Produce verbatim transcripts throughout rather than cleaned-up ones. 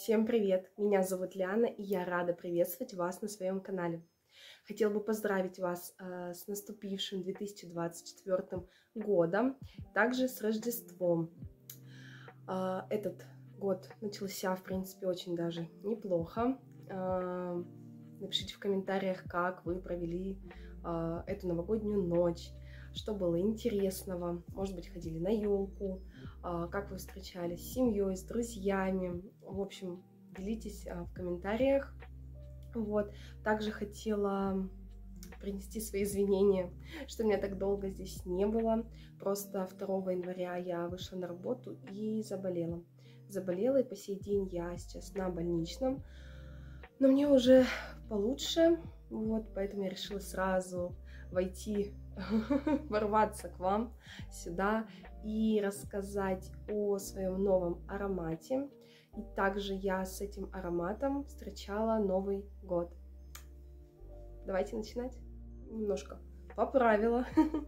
Всем привет! Меня зовут Лиана, и я рада приветствовать вас на своем канале. Хотела бы поздравить вас э, с наступившим две тысячи двадцать четвёртым годом, также с Рождеством. Э, этот год начался, в принципе, очень даже неплохо. Э, напишите в комментариях, как вы провели э, эту новогоднюю ночь, что было интересного, может быть, ходили на елку, как вы встречались с семьей, с друзьями. В общем, делитесь в комментариях. Вот. Также хотела принести свои извинения, что меня так долго здесь не было. Просто второго января я вышла на работу и заболела. Заболела, и по сей день я сейчас на больничном. Но мне уже получше, вот, поэтому я решила сразу войти, ворваться к вам сюда и рассказать о своем новом аромате. И также я с этим ароматом встречала Новый год. Давайте начинать. Немножко поправила.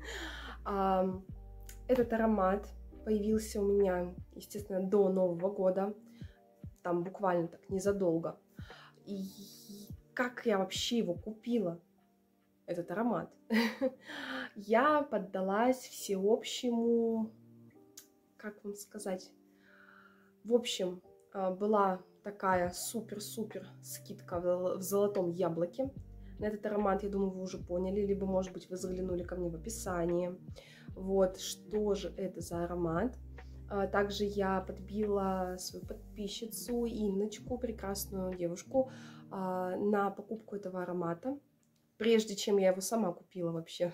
Этот аромат появился у меня, естественно, до Нового года, там буквально так незадолго. И как я вообще его купила, этот аромат? Я поддалась всеобщему, как вам сказать, в общем, была такая супер-супер скидка в золотом яблоке. На этот аромат, я думаю, вы уже поняли, либо, может быть, вы заглянули ко мне в описание. Вот, что же это за аромат. Также я подбила свою подписчицу Инночку, прекрасную девушку, на покупку этого аромата, прежде чем я его сама купила вообще.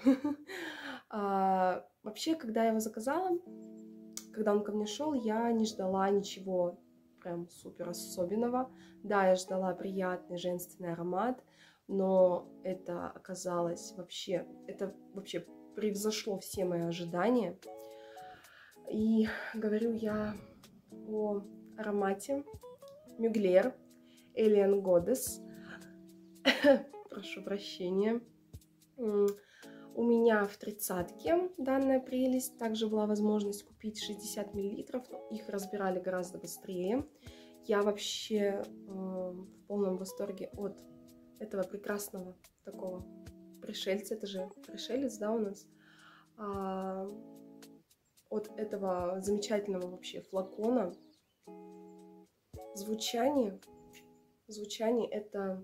Вообще, когда я его заказала, когда он ко мне шел, я не ждала ничего прям супер особенного. Да, я ждала приятный женственный аромат, но это оказалось вообще, это вообще превзошло все мои ожидания. И говорю я о аромате Mugler Alien Goddess. Прошу прощения. У меня в тридцатке данная прелесть. Также была возможность купить шестьдесят миллилитров, но их разбирали гораздо быстрее. Я вообще э, в полном восторге от этого прекрасного такого пришельца. Это же пришелец, да, у нас? А, от этого замечательного вообще флакона. Звучание. Звучание это...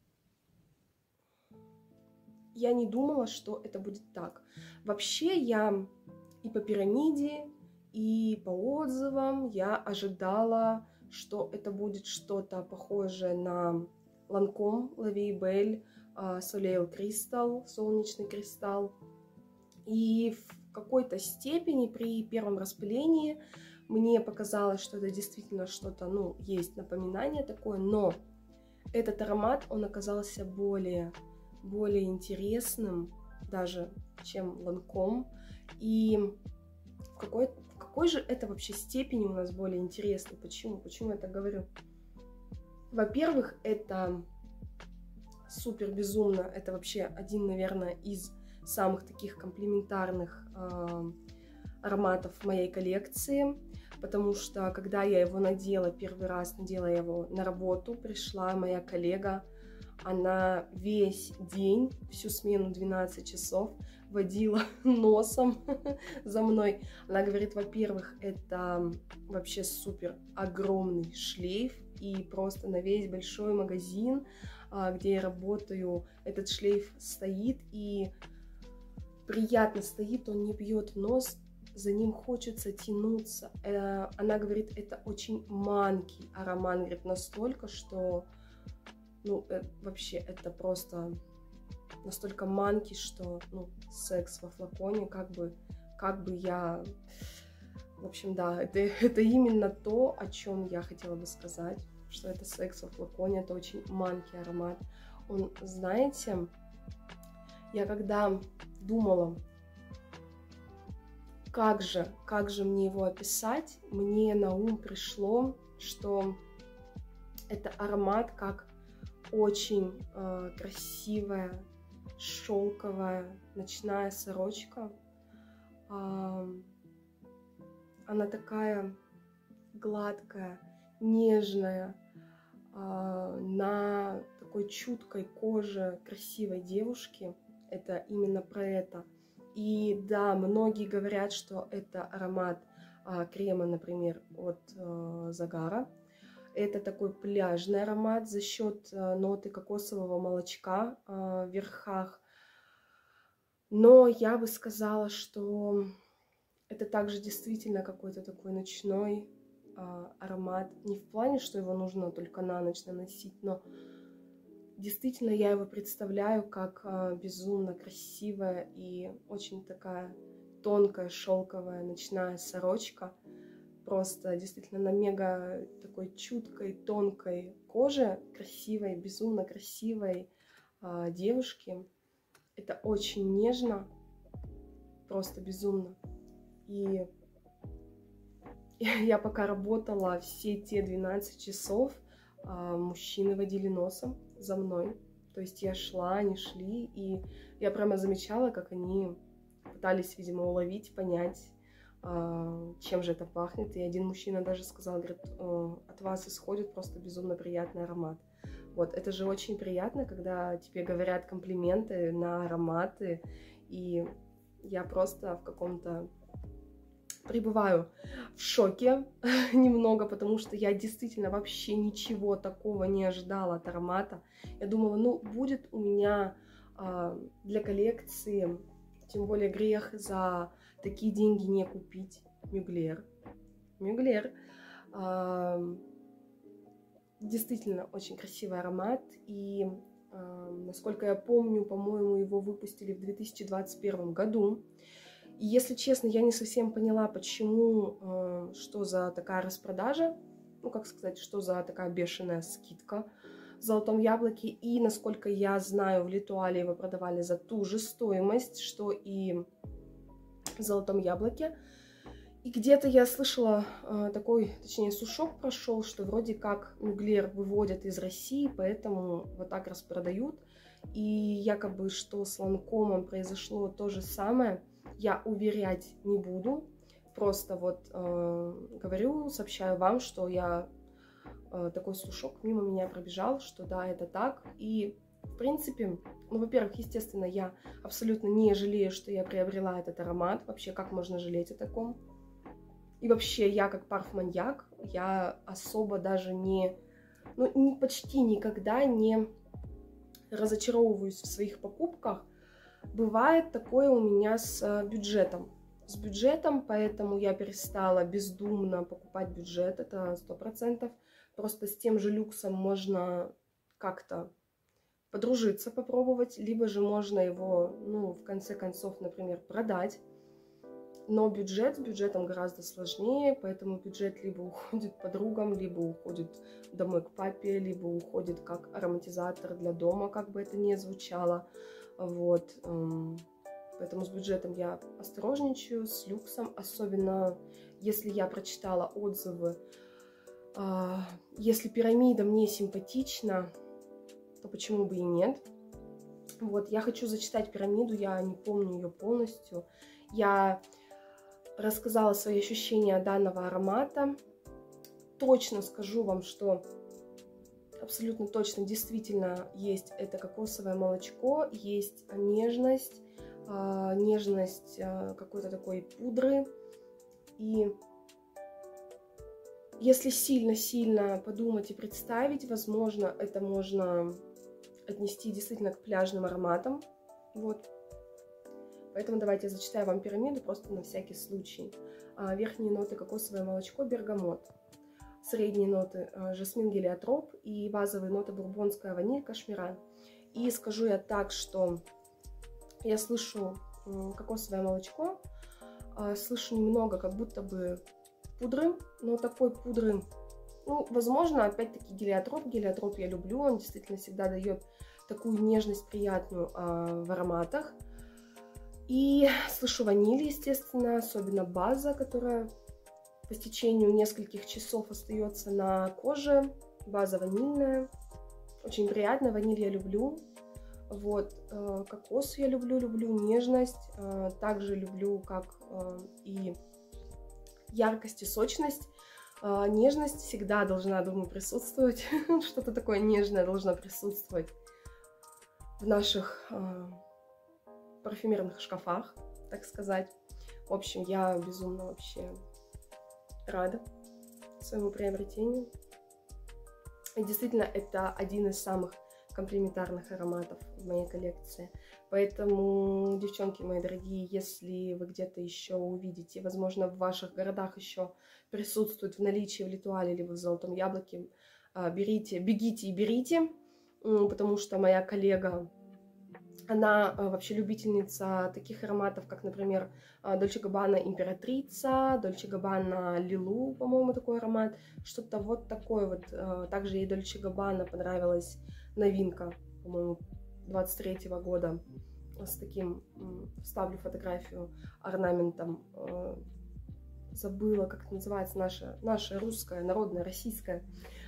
Я не думала, что это будет так. Вообще я и по пирамиде, и по отзывам я ожидала, что это будет что-то похожее на Lancome La Vie Belle Soleil Crystal, солнечный кристалл. И в какой-то степени при первом распылении мне показалось, что это действительно что-то, ну, есть напоминание такое, но этот аромат, он оказался более... более интересным даже, чем Lancome. И в какой, в какой же это вообще степени у нас более интересно? Почему? Почему я так говорю? Во-первых, это супер безумно. Это вообще один, наверное, из самых таких комплементарных э, ароматов в моей коллекции. Потому что, когда я его надела, первый раз надела его на работу, пришла моя коллега. Она весь день, всю смену двенадцать часов водила носом за мной. Она говорит, во-первых, это вообще супер огромный шлейф, и просто на весь большой магазин, где я работаю, этот шлейф стоит, и приятно стоит, он не бьет в нос, за ним хочется тянуться. Она говорит, это очень манкий аромат, говорит, настолько, что... Ну, э, вообще, это просто настолько манки, что, ну, секс во флаконе, как бы, как бы я... В общем, да, это, это именно то, о чем я хотела бы сказать, что это секс во флаконе, это очень манки аромат. Он, знаете, я когда думала, как же, как же мне его описать, мне на ум пришло, что это аромат как... очень э, красивая шелковая ночная сорочка. Э, она такая гладкая, нежная, на такой чуткой коже красивой девушки. Это именно про это. И да, многие говорят, что это аромат крема, например, от Загара. Это такой пляжный аромат за счет ноты кокосового молочка в верхах. Но я бы сказала, что это также действительно какой-то такой ночной а, аромат. Не в плане, что его нужно только на ночь наносить, но действительно я его представляю как а, безумно красивая и очень такая тонкая шелковая ночная сорочка. Просто действительно на мега такой чуткой, тонкой коже, красивой, безумно красивой а, девушки. Это очень нежно, просто безумно. И я пока работала все те двенадцать часов, мужчины водили носом за мной. То есть я шла, они шли, и я прямо замечала, как они пытались, видимо, уловить, понять, чем же это пахнет. И один мужчина даже сказал, говорит, от вас исходит просто безумно приятный аромат. Вот, это же очень приятно, когда тебе говорят комплименты на ароматы, и я просто в каком-то пребываю в шоке немного, потому что я действительно вообще ничего такого не ожидала от аромата. Я думала, ну, будет у меня а, для коллекции, тем более грех за такие деньги не купить Мюглер. Мюглер. А, Действительно очень красивый аромат, и э, насколько я помню, по-моему, его выпустили в две тысячи двадцать первом году. И если честно, я не совсем поняла, почему, э, что за такая распродажа, ну, как сказать, что за такая бешеная скидка в Золотом Яблоке. И, насколько я знаю, в Литуале его продавали за ту же стоимость, что и в Золотом Яблоке. И где-то я слышала э, такой, точнее, сушок прошел, что вроде как Мюглер выводят из России, поэтому вот так распродают. И якобы, что с Ланкомом произошло то же самое, я уверять не буду. Просто вот э, говорю, сообщаю вам, что я э, такой сушок мимо меня пробежал, что да, это так. И в принципе, ну, во-первых, естественно, я абсолютно не жалею, что я приобрела этот аромат. Вообще, как можно жалеть о таком? И вообще, я как парфманьяк, я особо даже не, ну, не, почти никогда не разочаровываюсь в своих покупках. Бывает такое у меня с бюджетом. С бюджетом, поэтому я перестала бездумно покупать бюджет, это сто процентов. Просто с тем же люксом можно как-то подружиться, попробовать, либо же можно его, ну, в конце концов, например, продать. Но бюджет с бюджетом гораздо сложнее, поэтому бюджет либо уходит подругам, либо уходит домой к папе, либо уходит как ароматизатор для дома, как бы это ни звучало. Вот. Поэтому с бюджетом я осторожничаю, с люксом, особенно если я прочитала отзывы. Если пирамида мне симпатична, то почему бы и нет? Вот, я хочу зачитать пирамиду, я не помню ее полностью. Я рассказала свои ощущения данного аромата. Точно скажу вам, что абсолютно точно действительно есть это кокосовое молочко, есть нежность, э, нежность э, какой-то такой пудры. И если сильно-сильно подумать и представить, возможно, это можно отнести действительно к пляжным ароматам. Вот. Поэтому давайте я зачитаю вам пирамиду просто на всякий случай. Верхние ноты кокосовое молочко, бергамот. Средние ноты жасмин, гелиотроп. И базовые ноты бурбонская ваниль, кашмиран. И скажу я так, что я слышу кокосовое молочко, слышу немного как будто бы пудры, но такой пудры, ну, возможно, опять-таки гелиотроп. Гелиотроп я люблю, он действительно всегда дает такую нежность приятную в ароматах. И слышу ваниль, естественно, особенно база, которая по стечению нескольких часов остается на коже. База ванильная. Очень приятно, ваниль я люблю. Вот, э, кокос я люблю, люблю нежность. Э, также люблю, как э, и яркость и сочность. А, нежность всегда должна, думаю, присутствовать. Что-то такое нежное должно присутствовать в наших а, парфюмерных шкафах, так сказать. В общем, я безумно вообще рада своему приобретению. И действительно, это один из самых комплементарных ароматов в моей коллекции. Поэтому, девчонки мои дорогие, если вы где-то еще увидите, возможно, в ваших городах еще присутствует в наличии в Литуале либо в Золотом Яблоке, берите, бегите и берите, потому что моя коллега, она вообще любительница таких ароматов, как, например, Dolce Gabbana Императрица, Dolce Gabbana Лилу, по-моему, такой аромат, что-то вот такое вот. Также ей Dolce Gabbana понравилась новинка, по-моему, двадцать третьего года, с таким, вставлю фотографию, орнаментом, забыла, как это называется, наша, наша русская, народная, российская.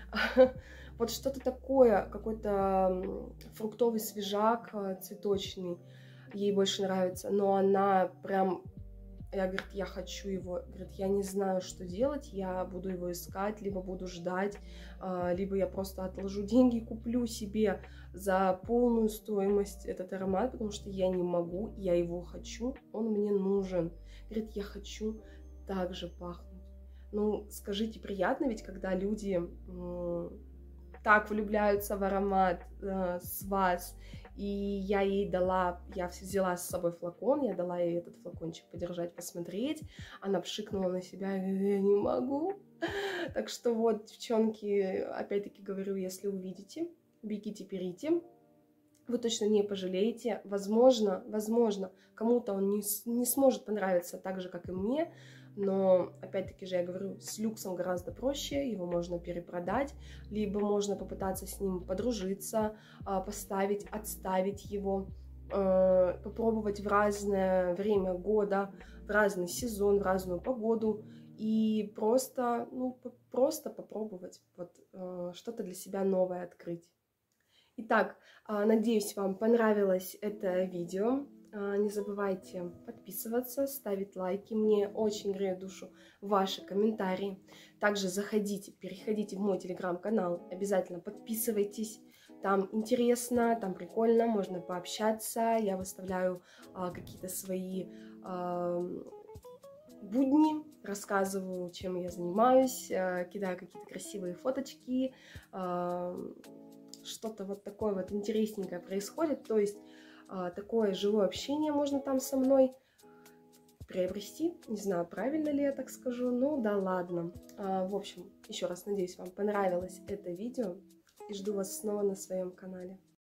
Вот что-то такое, какой-то фруктовый свежак цветочный, ей больше нравится, но она прям, я, говорит, я хочу его, говорит, я не знаю, что делать, я буду его искать, либо буду ждать, либо я просто отложу деньги и куплю себе за полную стоимость этот аромат, потому что я не могу, я его хочу, он мне нужен. Говорит, я хочу так же пахнуть. Ну, скажите, приятно ведь, когда люди так влюбляются в аромат э, с вас, и я ей дала, я взяла с собой флакон, я дала ей этот флакончик подержать, посмотреть, она пшикнула на себя, и говорит, я не могу. Так что вот, девчонки, опять-таки говорю, если увидите, бегите, берите, вы точно не пожалеете, возможно, возможно, кому-то он не, не сможет понравиться так же, как и мне, но, опять-таки же, я говорю, с люксом гораздо проще, его можно перепродать, либо можно попытаться с ним подружиться, поставить, отставить его, попробовать в разное время года, в разный сезон, в разную погоду, и просто, ну, просто попробовать вот что-то для себя новое открыть. Итак, надеюсь, вам понравилось это видео. Не забывайте подписываться, ставить лайки. Мне очень греет душу ваши комментарии. Также заходите, переходите в мой телеграм-канал. Обязательно подписывайтесь. Там интересно, там прикольно, можно пообщаться. Я выставляю а, какие-то свои а, будни, рассказываю, чем я занимаюсь, а, кидаю какие-то красивые фоточки. А, что-то вот такое вот интересненькое происходит. То есть такое живое общение можно там со мной приобрести. Не знаю, правильно ли я так скажу, ну да ладно. В общем, еще раз надеюсь, вам понравилось это видео и жду вас снова на своем канале.